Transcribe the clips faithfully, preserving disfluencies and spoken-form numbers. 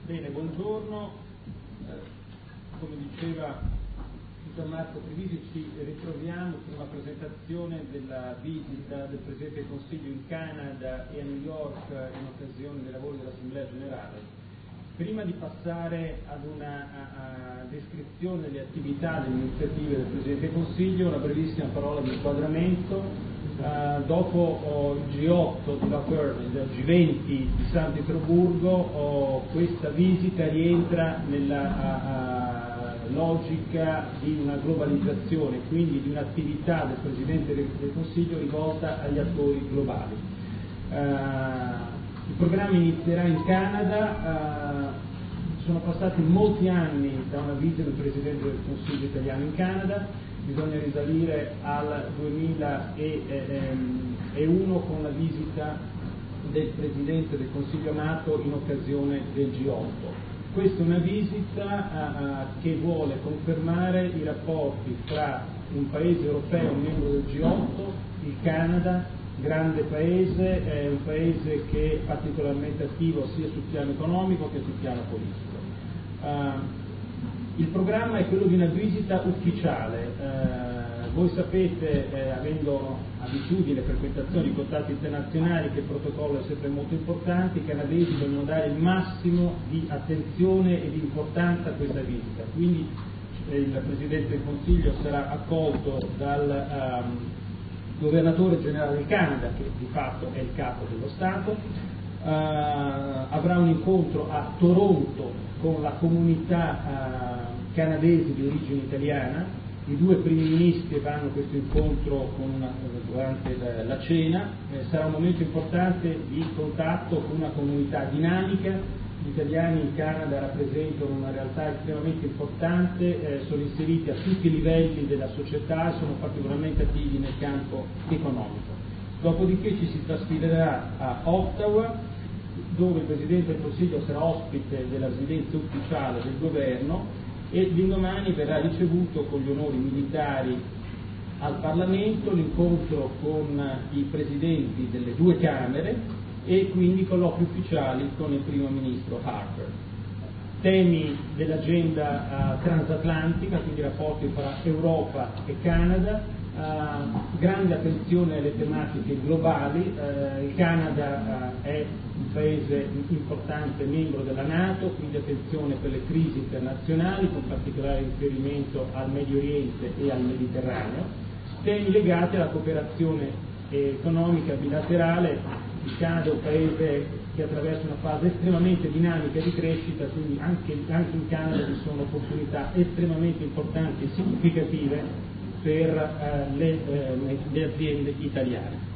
Bene, buongiorno. Eh, come diceva Marco Trivisi, ci ritroviamo per una presentazione della visita del Presidente del Consiglio in Canada e a New York in occasione dei lavori dell'Assemblea Generale. Prima di passare ad una a, a descrizione delle attività, delle iniziative del Presidente del Consiglio, una brevissima parola di inquadramento. Uh, dopo oh, il G otto di Lacourne, il G venti di San Pietroburgo, oh, questa visita rientra nella uh, uh, logica di una globalizzazione, quindi di un'attività del Presidente del, del Consiglio rivolta agli attori globali. Uh, il programma inizierà in Canada. Uh, sono passati molti anni da una visita del Presidente del Consiglio italiano in Canada. Bisogna risalire al duemilauno con la visita del Presidente del Consiglio Amato in occasione del G otto. Questa è una visita uh, che vuole confermare i rapporti tra un paese europeo membro del G otto, il Canada, grande paese, è un paese che è particolarmente attivo sia sul piano economico che sul piano politico. Uh, Il programma è quello di una visita ufficiale. Eh, voi sapete, eh, avendo abitudine, frequentazione di contatti internazionali, che il protocollo è sempre molto importante. I canadesi devono dare il massimo di attenzione e di importanza a questa visita. Quindi eh, il Presidente del Consiglio sarà accolto dal um, Governatore Generale del Canada, che di fatto è il capo dello Stato. Uh, avrà un incontro a Toronto con la comunità uh, canadese di origine italiana. I due primi ministri avranno questo incontro con una, durante la, la cena. Eh, sarà un momento importante di contatto con una comunità dinamica. Gli italiani in Canada rappresentano una realtà estremamente importante, eh, sono inseriti a tutti i livelli della società e sono particolarmente attivi nel campo economico. Dopodiché ci si trasferirà a Ottawa, dove il Presidente del Consiglio sarà ospite della residenza ufficiale del governo, e l'indomani verrà ricevuto con gli onori militari al Parlamento, l'incontro con i presidenti delle due Camere e quindi colloqui ufficiali con il Primo Ministro Harper. Temi dell'agenda uh, transatlantica, quindi rapporti tra Europa e Canada. Uh, grande attenzione alle tematiche globali. Uh, il Canada uh, è un paese importante membro della NATO, quindi attenzione per le crisi internazionali, con particolare riferimento al Medio Oriente e al Mediterraneo. Temi legati alla cooperazione economica bilaterale. Il Canada è un paese che attraversa una fase estremamente dinamica di crescita, quindi anche, anche in Canada vi sono opportunità estremamente importanti e significative per uh, le, uh, le aziende italiane.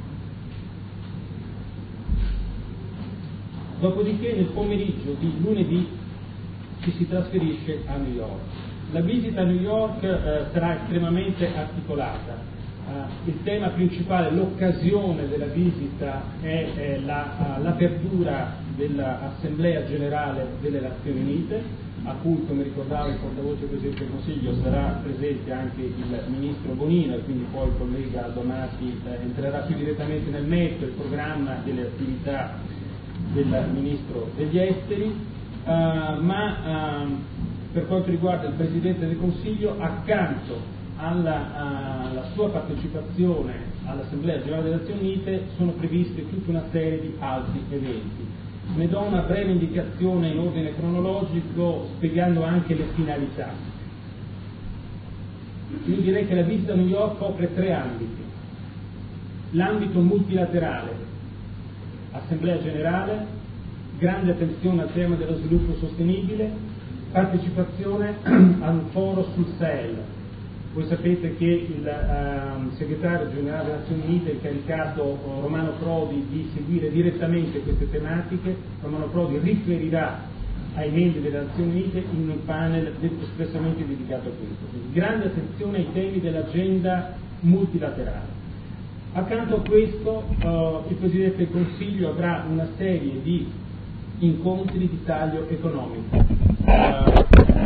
Dopodiché nel pomeriggio di lunedì ci si trasferisce a New York. La visita a New York uh, sarà estremamente articolata. Uh, il tema principale, l'occasione della visita è, è la, uh, l'apertura dell'Assemblea Generale delle Nazioni Unite, a cui, come ricordava il portavoce del Presidente del Consiglio, sarà presente anche il Ministro Bonino, e quindi poi il collega Donati eh, entrerà più direttamente nel merito del programma delle attività del Ministro degli Esteri, uh, ma uh, per quanto riguarda il Presidente del Consiglio, accanto alla, alla sua partecipazione all'Assemblea Generale delle Nazioni Unite sono previste tutta una serie di altri eventi. Ne do una breve indicazione in ordine cronologico, spiegando anche le finalità. Io direi che la visita a New York copre tre ambiti. L'ambito multilaterale, Assemblea Generale, grande attenzione al tema dello sviluppo sostenibile, partecipazione a un foro sul Sahel. Voi sapete che il uh, segretario generale delle Nazioni Unite ha incaricato uh, Romano Prodi di seguire direttamente queste tematiche. Romano Prodi riferirà ai membri delle Nazioni Unite in un panel espressamente dedicato a questo. Quindi, grande attenzione ai temi dell'agenda multilaterale. Accanto a questo uh, il Presidente del Consiglio avrà una serie di incontri di taglio economico. Uh,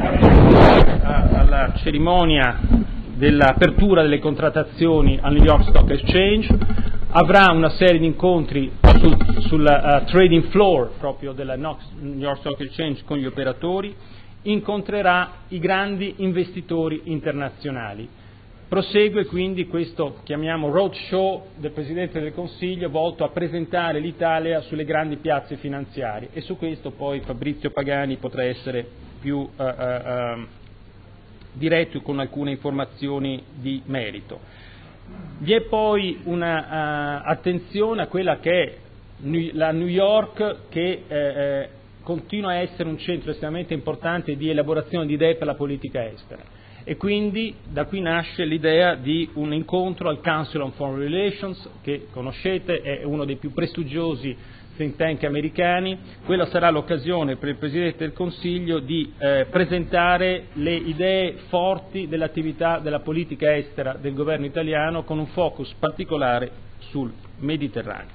alla cerimonia dell'apertura delle contrattazioni al New York Stock Exchange, avrà una serie di incontri sul, sulla uh, trading floor proprio della New York Stock Exchange con gli operatori, incontrerà i grandi investitori internazionali. Prosegue quindi questo, chiamiamo, roadshow del Presidente del Consiglio volto a presentare l'Italia sulle grandi piazze finanziarie, e su questo poi Fabrizio Pagani potrà essere più uh, uh, uh, diretto con alcune informazioni di merito. Vi è poi una uh, attenzione a quella che è la New York, che eh, eh, continua a essere un centro estremamente importante di elaborazione di idee per la politica estera, e quindi da qui nasce l'idea di un incontro al Council on Foreign Relations, che conoscete è uno dei più prestigiosi think tank americani. Quella sarà l'occasione per il Presidente del Consiglio di eh, presentare le idee forti dell'attività della politica estera del governo italiano, con un focus particolare sul Mediterraneo.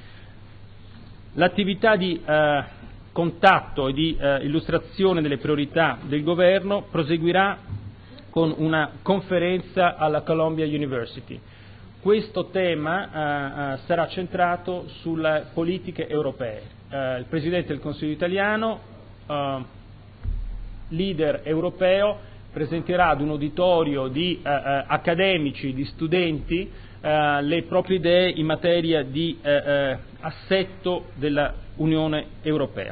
L'attività di eh, contatto e di eh, illustrazione delle priorità del governo proseguirà con una conferenza alla Columbia University. Questo tema uh, uh, sarà centrato sulle politiche europee. Uh, il Presidente del Consiglio italiano, uh, leader europeo, presenterà ad un uditorio di uh, uh, accademici, di studenti, uh, le proprie idee in materia di uh, uh, assetto della Unione Europea.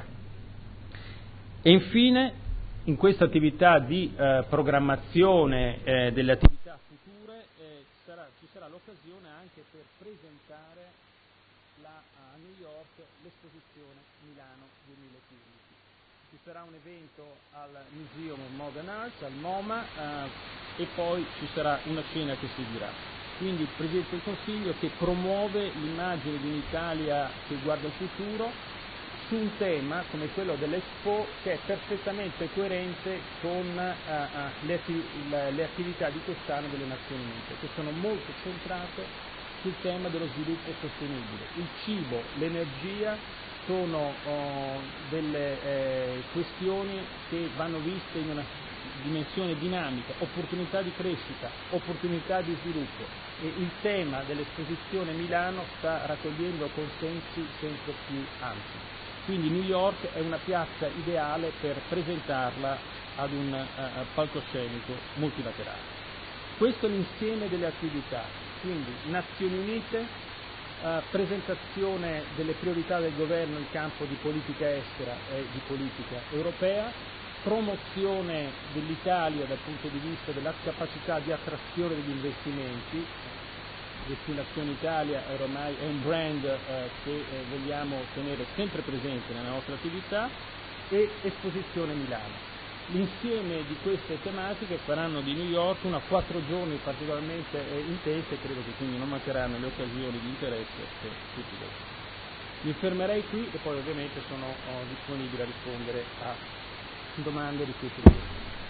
E infine, in questa attività di eh, programmazione eh, delle attività future eh, sarà, ci sarà l'occasione anche per presentare la, a New York l'esposizione Milano duemilaquindici. Ci sarà un evento al Museum of Modern Arts, al MoMA, eh, e poi ci sarà una cena che seguirà. Quindi il Presidente del Consiglio che promuove l'immagine di un'Italia che guarda il futuro, su un tema come quello dell'Expo, che è perfettamente coerente con uh, uh, le, atti- le, le attività di quest'anno delle Nazioni Unite, che sono molto centrate sul tema dello sviluppo sostenibile. Il cibo, l'energia sono uh, delle eh, questioni che vanno viste in una dimensione dinamica, opportunità di crescita, opportunità di sviluppo, e il tema dell'esposizione Milano sta raccogliendo consensi sempre più ampi. Quindi New York è una piazza ideale per presentarla ad un uh, palcoscenico multilaterale. Questo è l'insieme delle attività, quindi Nazioni Unite, uh, presentazione delle priorità del governo in campo di politica estera e di politica europea, promozione dell'Italia dal punto di vista della capacità di attrazione degli investimenti. Destinazione Italia ormai è un brand eh, che eh, vogliamo tenere sempre presente nella nostra attività, e esposizione Milano. L'insieme di queste tematiche faranno di New York una quattro giorni particolarmente eh, intensa, e credo che quindi non mancheranno le occasioni di interesse per tutti voi. Mi fermerei qui e poi ovviamente sono oh, disponibile a rispondere a domande di tutti voi.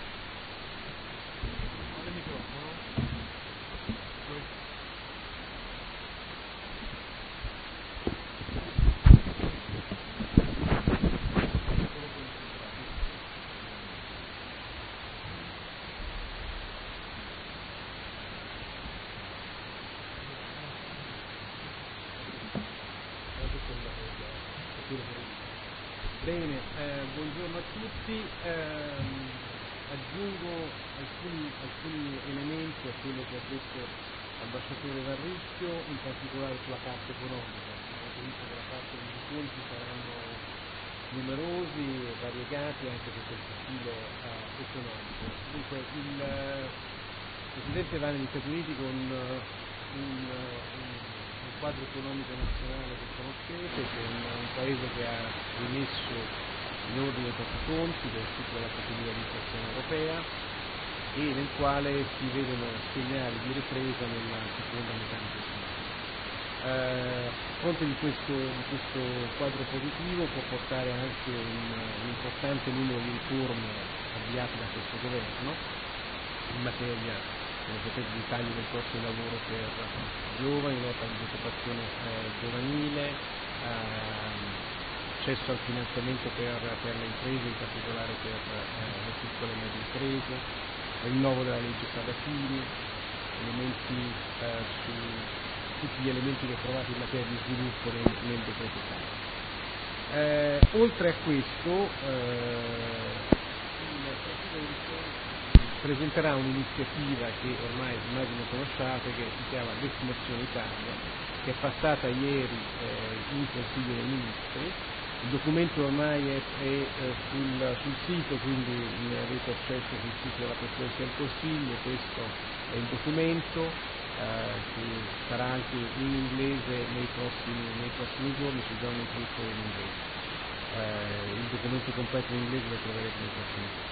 Bene, eh, buongiorno a tutti. Eh, aggiungo alcuni, alcuni elementi a quello che ha detto l'ambasciatore Varricchio, in particolare sulla parte economica. Abbiamo visto che la parte dei conti saranno numerosi e variegati anche sotto il profilo eh, economico. Dunque, il eh, Presidente va negli Stati Uniti con uh, un, uh, un quadro economico nazionale che conoscete, con un paese che ha rimesso in ordine i propri conti del ciclo della procedura di infrazione europea, e nel quale si vedono segnali di ripresa nella seconda metà di quest'anno. Eh, a fronte di questo, di questo quadro positivo può portare anche un, un importante numero di riforme avviate da questo governo in materia, come sapete, di tagli del costo di lavoro per giovani, lotta alla disoccupazione eh, giovanile, eh, accesso al finanziamento per, per le imprese, in particolare per eh, le piccole e medie imprese, rinnovo della legge Sabatini, elementi eh, su, su tutti gli elementi che trovate in materia di sviluppo nel, nel decreto Caio. Eh, oltre a questo, eh, il Presidente presenterà un'iniziativa che ormai immagino conosciate, che si chiama Destinazione Italia, che è passata ieri eh, in Consiglio dei Ministri. Il documento ormai è, è eh, sul, sul sito, quindi ne avete accesso sul sito della Presidenza del Consiglio. Questo è il documento, eh, che sarà anche in inglese nei prossimi, nei prossimi giorni, ci sarà un traduttore in inglese. Eh, il documento completo in inglese lo troverete nei prossimi giorni.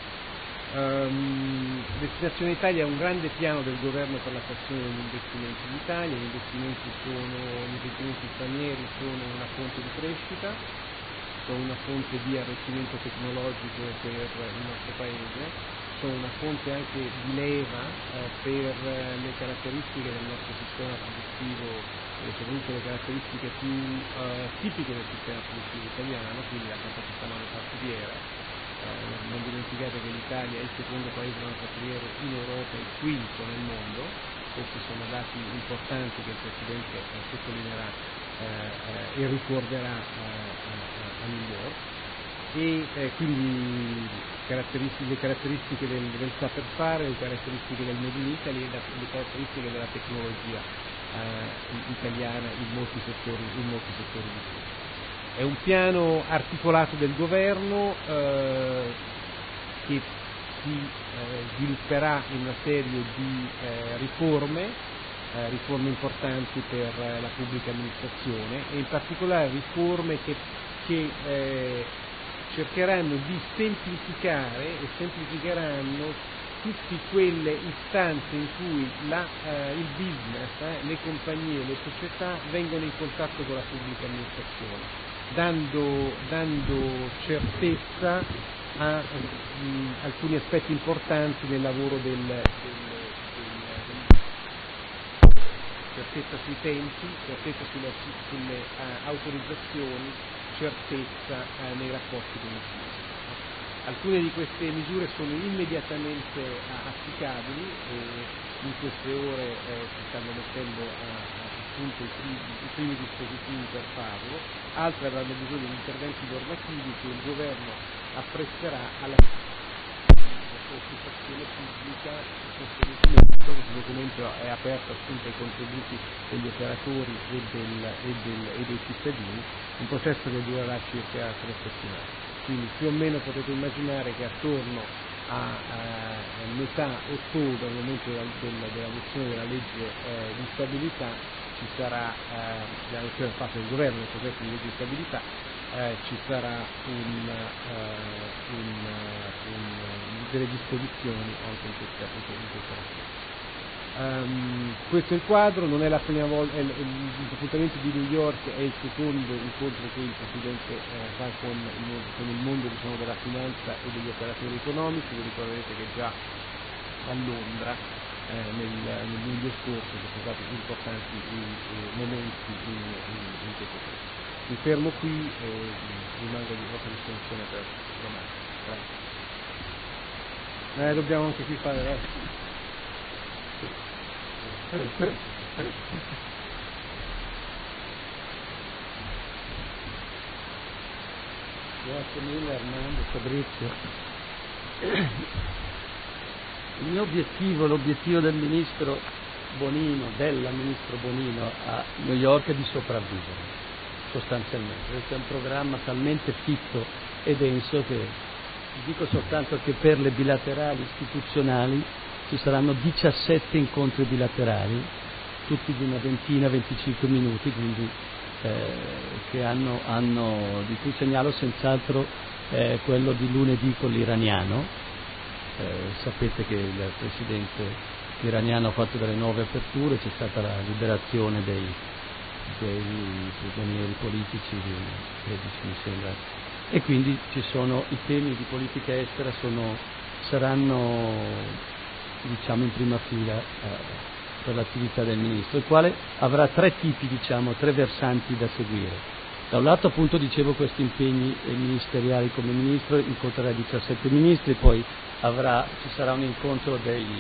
Um, Destinazione Italia è un grande piano del governo per l'attrazione degli investimenti in Italia. Gli investimenti, sono, gli investimenti stranieri sono una fonte di crescita, sono una fonte di arricchimento tecnologico per il nostro Paese, sono una fonte anche di leva eh, per le caratteristiche del nostro sistema produttivo, e soprattutto le caratteristiche più eh, tipiche del sistema produttivo italiano, quindi la capacità manifatturiera. Eh, non dimenticate che l'Italia è il secondo paese manifatturiero in Europa e il quinto nel mondo. Questi sono dati importanti che il Presidente eh, sottolineerà eh, eh, e ricorderà eh, a New York. E eh, quindi caratteristiche, le caratteristiche del, del saper fare, le caratteristiche del Made in Italy e le caratteristiche della tecnologia eh, italiana in molti settori, in molti settori di più. È un piano articolato del governo eh, che si eh, svilupperà in una serie di eh, riforme, eh, riforme importanti per eh, la pubblica amministrazione, e in particolare riforme che, che eh, cercheranno di semplificare e semplificheranno tutte quelle istanze in cui la, eh, il business, eh, le compagnie, le società vengono in contatto con la pubblica amministrazione, dando, dando certezza a mh, alcuni aspetti importanti nel lavoro del, del, del, del certezza sui tempi, certezza sulle, sulle uh, autorizzazioni, certezza uh, nei rapporti con il cliente. Alcune di queste misure sono immediatamente uh, applicabili e in queste ore eh, si stanno mettendo a, a punto i primi, i primi dispositivi per farlo, altre avranno bisogno di interventi normativi che il governo apprezzerà alla partecipazione pubblica. Questo documento, questo documento è aperto appunto ai contributi degli operatori e, del, e, del, e dei cittadini, un processo che durerà circa tre settimane. Quindi più o meno potete immaginare che attorno a, a metà ottobre, al momento della, della, dell'adozione della legge eh, di stabilità, ci sarà eh, l'adozione da parte del governo del progetto di legge di stabilità, eh, ci sarà un, uh, un, uh, un, delle disposizioni anche in questa, in questa materia. Um, questo è il quadro, non è la prima volta, l'appuntamento di New York è il secondo incontro che il Presidente eh, fa con il, con il mondo, diciamo, della finanza e degli operatori economici. Vi ricorderete che già a Londra eh, nel, nel luglio scorso ci sono stati importanti eh, momenti in, in, in questo senso. Mi fermo qui e rimango di vostra disposizione per domani. Grazie. Eh, dobbiamo anche qui fare eh. Grazie mille Armando, Fabrizio. Il mio obiettivo, l'obiettivo del ministro Bonino, della ministro Bonino a New York è di sopravvivere, sostanzialmente. Questo è un programma talmente fitto e denso che dico soltanto che per le bilaterali istituzionali ci saranno diciassette incontri bilaterali, tutti di una ventina, venticinque minuti, quindi eh, che hanno, hanno, di cui segnalo senz'altro eh, quello di lunedì con l'iraniano. Eh, sapete che il presidente iraniano ha fatto delle nuove aperture, c'è stata la liberazione dei, dei prigionieri politici, tredici mi sembra, e quindi ci sono i temi di politica estera, sono, saranno diciamo in prima fila eh, per l'attività del ministro, il quale avrà tre tipi, diciamo, tre versanti da seguire. Da un lato appunto dicevo questi impegni ministeriali come ministro, incontrerà diciassette ministri, poi avrà, ci sarà un incontro dei,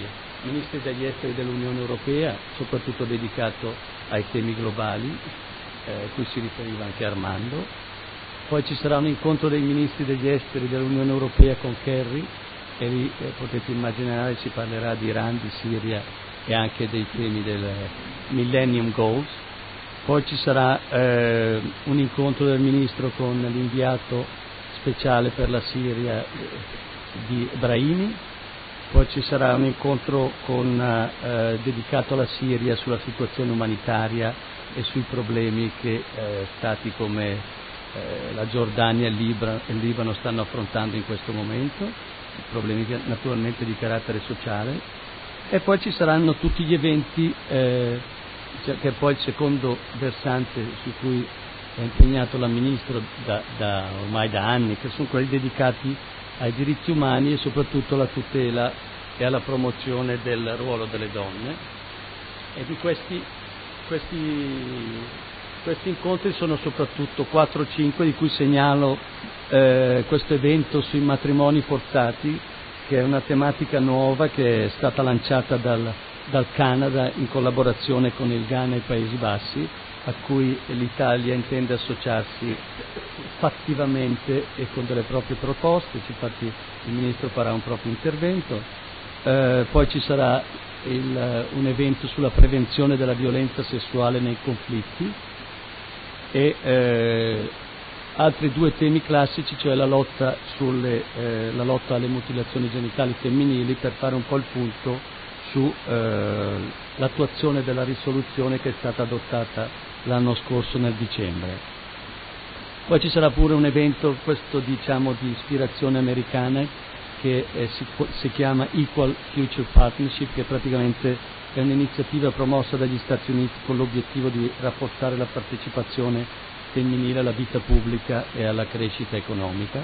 ministri degli esteri dell'Unione Europea, soprattutto dedicato ai temi globali, eh, cui si riferiva anche Armando. Poi ci sarà un incontro dei ministri degli esteri dell'Unione Europea con Kerry, e lì eh, potete immaginare si parlerà di Iran, di Siria e anche dei temi del Millennium Goals. Poi ci sarà eh, un incontro del ministro con l'inviato speciale per la Siria eh, di Brahimi. Poi ci sarà un incontro con, eh, dedicato alla Siria sulla situazione umanitaria e sui problemi che eh, stati come eh, la Giordania e il Libano, il Libano stanno affrontando in questo momento, problemi naturalmente di carattere sociale. E poi ci saranno tutti gli eventi, eh, che è poi il secondo versante su cui è impegnato la Ministra da, da, ormai da anni, che sono quelli dedicati ai diritti umani e soprattutto alla tutela e alla promozione del ruolo delle donne. E di questi, questi, questi incontri sono soprattutto quattro o cinque, di cui segnalo eh, questo evento sui matrimoni forzati, che è una tematica nuova che è stata lanciata dal, dal Canada in collaborazione con il Ghana e i Paesi Bassi, a cui l'Italia intende associarsi fattivamente e con delle proprie proposte. Infatti il Ministro farà un proprio intervento. Eh, poi ci sarà il, un evento sulla prevenzione della violenza sessuale nei conflitti e eh, altri due temi classici, cioè la lotta, sulle, eh, la lotta alle mutilazioni genitali femminili, per fare un po' il punto sull'attuazione eh, della risoluzione che è stata adottata l'anno scorso nel dicembre. Poi ci sarà pure un evento, questo diciamo di ispirazione americana, che eh, si, si chiama Equal Future Partnership, che praticamente è un'iniziativa promossa dagli Stati Uniti con l'obiettivo di rafforzare la partecipazione femminile alla vita pubblica e alla crescita economica,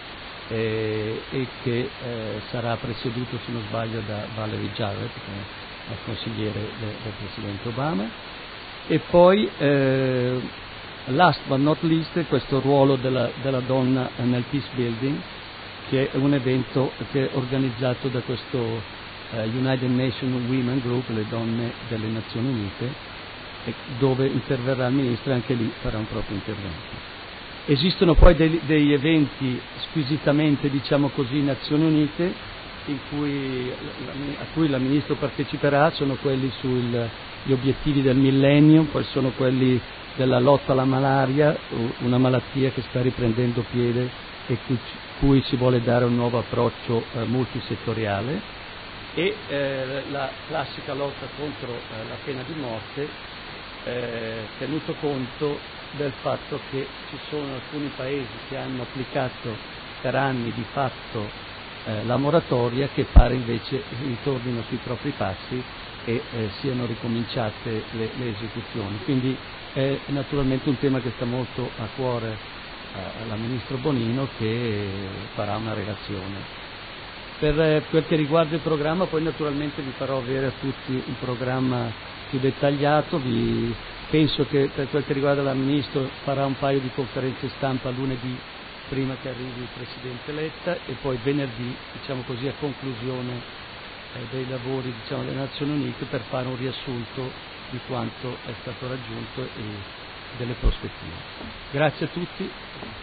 eh, e che eh, sarà presieduto, se non sbaglio, da Valerie Jarrett, che è il consigliere del, del Presidente Obama. E poi, eh, last but not least, questo ruolo della, della donna nel peace building, che è un evento che è organizzato da questo eh, United Nations Women Group, le donne delle Nazioni Unite, e dove interverrà il Ministro e anche lì farà un proprio intervento. Esistono poi dei, degli eventi squisitamente, diciamo così, Nazioni Unite, in cui, a cui la Ministro parteciperà, sono quelli sugli obiettivi del millennium, poi sono quelli della lotta alla malaria, una malattia che sta riprendendo piede e cui, cui si vuole dare un nuovo approccio eh, multisettoriale, e eh, la classica lotta contro eh, la pena di morte, eh, tenuto conto del fatto che ci sono alcuni paesi che hanno applicato per anni di fatto eh, la moratoria, che pare invece ritornino sui propri passi e eh, siano ricominciate le, le esecuzioni. Quindi è naturalmente un tema che sta molto a cuore eh, alla Ministro Bonino, che farà una relazione. Per eh, quel che riguarda il programma, poi naturalmente vi farò avere a tutti un programma più dettagliato. Vi penso che per quel che riguarda la Ministro farà un paio di conferenze stampa lunedì prima che arrivi il Presidente Letta, e poi venerdì, diciamo così, a conclusione eh, dei lavori, diciamo, delle Nazioni Unite, per fare un riassunto di quanto è stato raggiunto e delle prospettive. Grazie a tutti.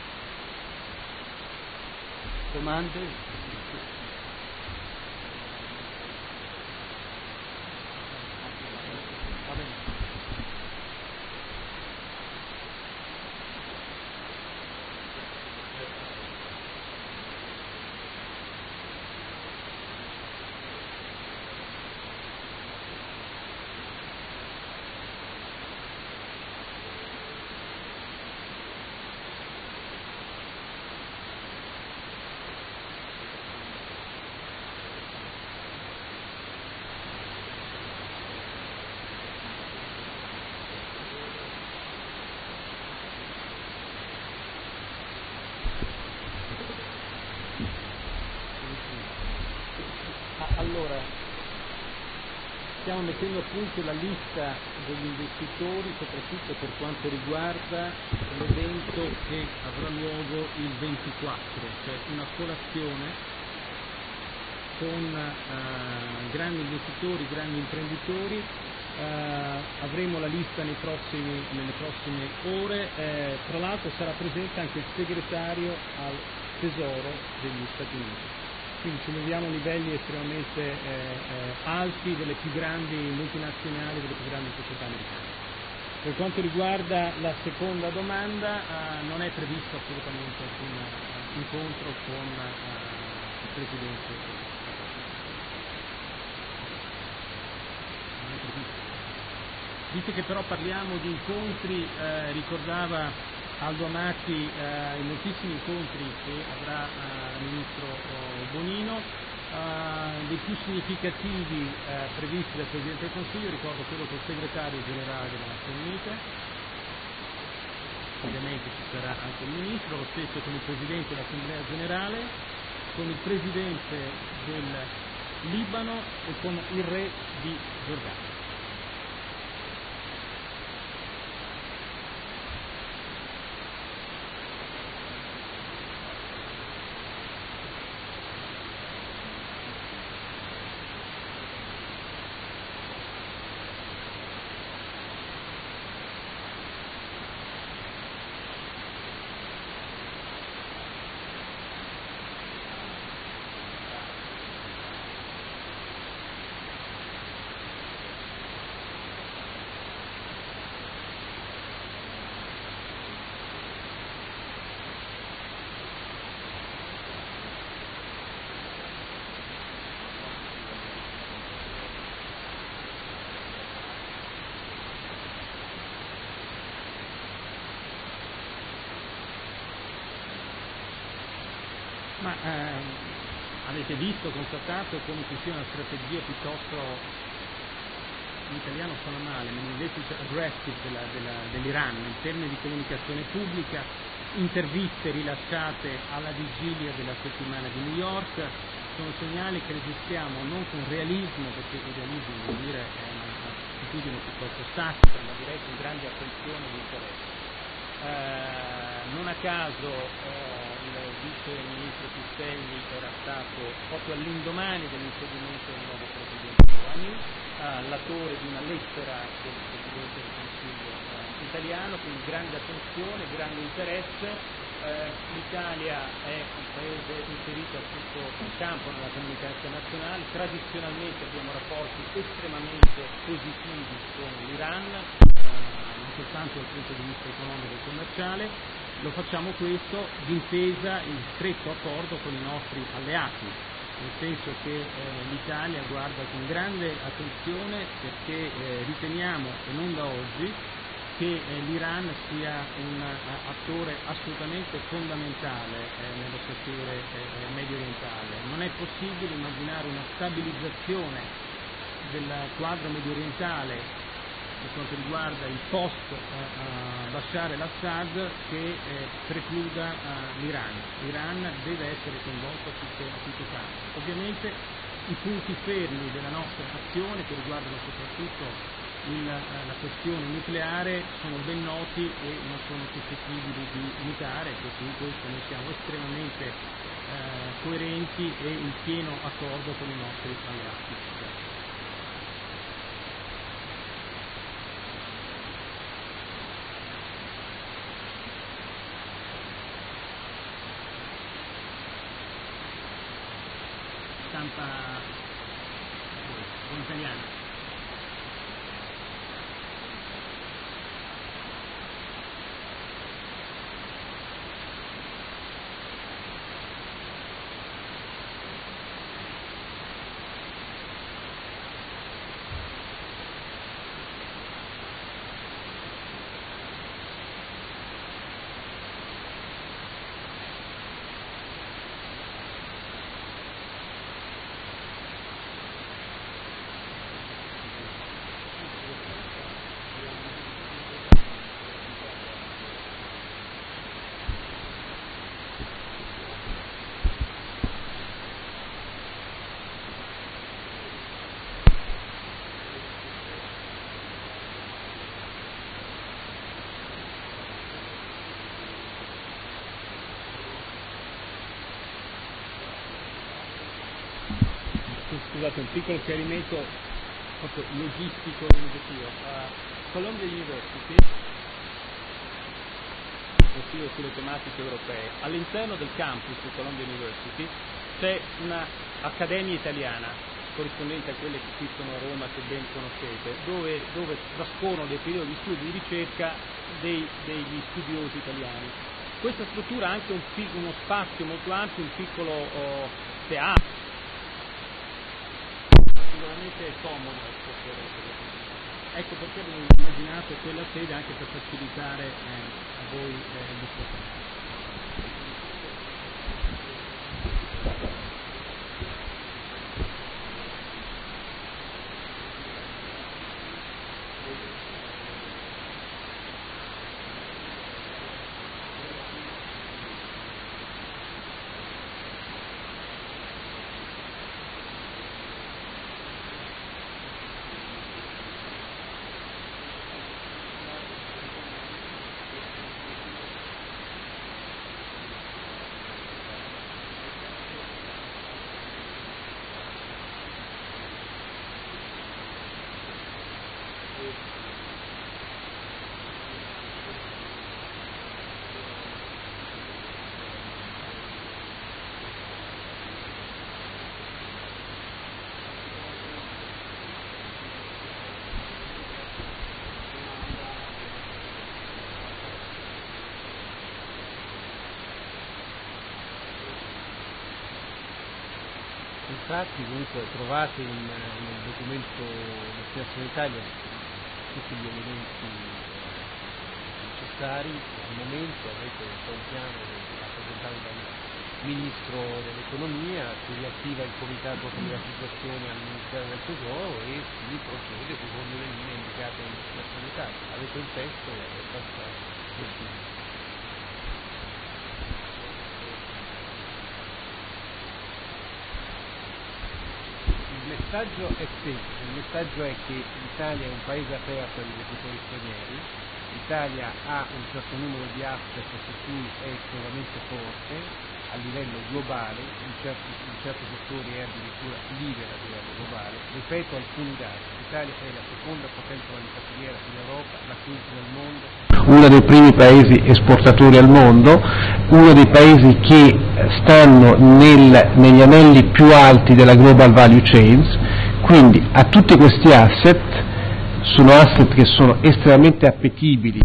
Domande? Allora, stiamo mettendo a punto la lista degli investitori, soprattutto per quanto riguarda l'evento che avrà luogo il ventiquattro, cioè una colazione con eh, grandi investitori, grandi imprenditori. Eh, avremo la lista nei prossimi, nelle prossime ore. Eh, tra l'altro sarà presente anche il segretario al Tesoro degli Stati Uniti. Quindi ci muoviamo a livelli estremamente eh, eh, alti delle più grandi multinazionali, delle più grandi società americane. Per quanto riguarda la seconda domanda, eh, non è previsto assolutamente alcun uh, incontro con uh, il Presidente. Non è previsto. Visto che però parliamo di incontri, eh, ricordava Aldo Amati eh, i moltissimi incontri che avrà eh, il Ministro oh, Bonino, eh, dei più significativi eh, previsti dal Presidente del Consiglio, ricordo quello col Segretario Generale delle Nazioni Unite, ovviamente ci sarà anche il Ministro, lo stesso con il Presidente dell'Assemblea Generale, con il Presidente del Libano e con il Re di Giordania. Ma ehm, avete visto, constatato come ci sia una strategia piuttosto, in italiano suona male, ma in inglese aggressive della, della, dell'Iran in termini di comunicazione pubblica, interviste rilasciate alla vigilia della settimana di New York, sono segnali che registriamo non con realismo, perché il realismo vuol dire è un'attitudine piuttosto statica, ma direi con grande attenzione e interesse. Eh, non a caso eh, il vice ministro Pistelli era stato proprio all'indomani dell'insediamento del nuovo presidente Rouhani, eh, l'autore di una lettera del presidente del Consiglio eh, italiano, quindi grande attenzione, grande interesse. Eh, L'Italia è un paese inserito a tutto il campo nella comunità internazionale, tradizionalmente abbiamo rapporti estremamente positivi con l'Iran, non soltanto dal punto di vista economico e commerciale, lo facciamo questo d'intesa in stretto accordo con i nostri alleati, nel senso che eh, l'Italia guarda con grande attenzione perché eh, riteniamo, e non da oggi, che eh, l'Iran sia un uh, attore assolutamente fondamentale eh, nello settore eh, medio orientale. Non è possibile immaginare una stabilizzazione del quadro medio orientale per quanto riguarda il post uh, Bashar el-Assad che eh, precluda uh, l'Iran. L'Iran deve essere coinvolto a tutto, a tutto campo. Ovviamente i punti fermi della nostra azione, che riguardano soprattutto il, uh, la questione nucleare, sono ben noti e non sono suscettibili di mutare, e su questo noi siamo estremamente uh, coerenti e in pieno accordo con i nostri alleati. Stampa buon italiano. scusate, un piccolo chiarimento proprio logistico e educativo. Uh, Columbia University, consiglio sulle tematiche europee, all'interno del campus di Columbia University c'è un'accademia italiana corrispondente a quelle che qui sono a Roma, che ben conoscete, dove, dove trascorrono dei periodi di studio e di ricerca dei, degli studiosi italiani. Questa struttura ha anche un, uno spazio molto ampio, un piccolo oh, teatro, particolarmente comodo. Ecco, per, per, ecco perché abbiamo immaginato quella sede anche per facilitare eh, a voi eh, il discorso. Infatti comunque trovate in, nel documento destinazione Italia tutti gli elementi necessari. Al momento avete un piano rappresentato dal Ministro dell'Economia, si riattiva il Comitato Privatizzazione al Ministero del Tesoro e si procede secondo le linee indicate in destinazione Italia. Avete il testo e è abbastanza semplice. Il messaggio è semplice, il messaggio è che l'Italia è un paese aperto agli investitori stranieri, l'Italia ha un certo numero di asset su cui è estremamente forte a livello globale, in certi, in certi settori è addirittura leader a livello globale. Ripeto alcuni dati: l'Italia è la seconda potenza manifatturiera in Europa, la quinta nel mondo, uno dei primi paesi esportatori al mondo, uno dei paesi che stanno nel, negli anelli più alti della global value chains. Quindi a tutti questi asset, sono asset che sono estremamente appetibili,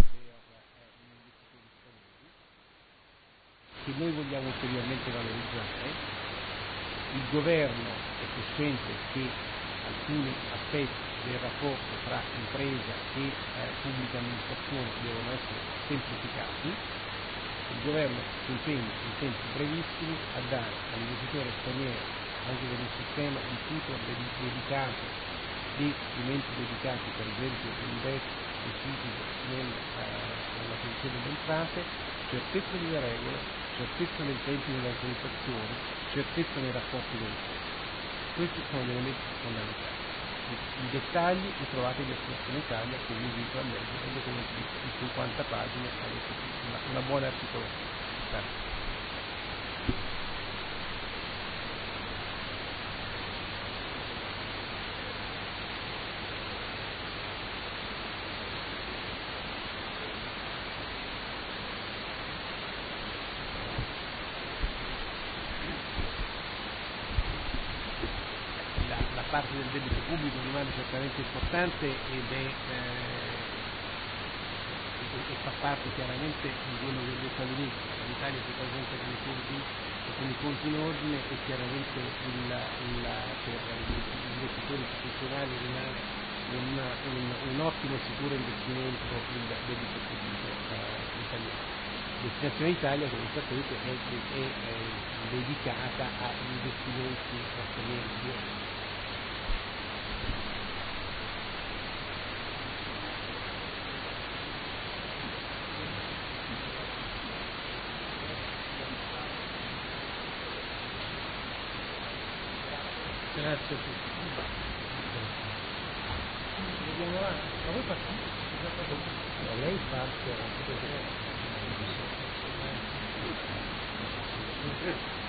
che noi vogliamo ulteriormente valorizzare. Il governo è cosciente che alcuni aspetti del rapporto tra impresa e eh, pubblica amministrazione devono essere semplificati. Il governo si impegna in tempi brevissimi a dare all'investitore straniero, anche per un sistema di tutor dedicato, di strumenti dedicati, per esempio invest specifico nel, eh, nella produzione delle entrate, certezza delle regole, certezza nei tempi delle autorizzazioni, certezza nei rapporti con il Stato. Questi sono gli elementi fondamentali. I, i dettagli li trovate in destinazione Italia, che vi invito a leggere un documento di cinquanta pagine, una, una buona articolazione. La parte del debito pubblico rimane certamente importante ed è, eh, e fa parte chiaramente di quello che è Stati Uniti. L'Italia si presenta con i conti, con i conti in ordine e chiaramente il, il, per gli investitori istituzionali rimane un, un, un ottimo e sicuro investimento il debito pubblico eh, italiano. Destinazione Italia, come sapete, è, è, è dedicata agli investimenti stranieri. Grazie a tutti. Vediamo avanti. Ma voi partite? Ma lei parte anche perché